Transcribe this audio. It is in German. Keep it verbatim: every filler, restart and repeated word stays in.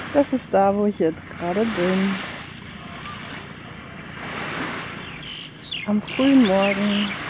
Das ist da, wo ich jetzt gerade bin. Am frühen Morgen.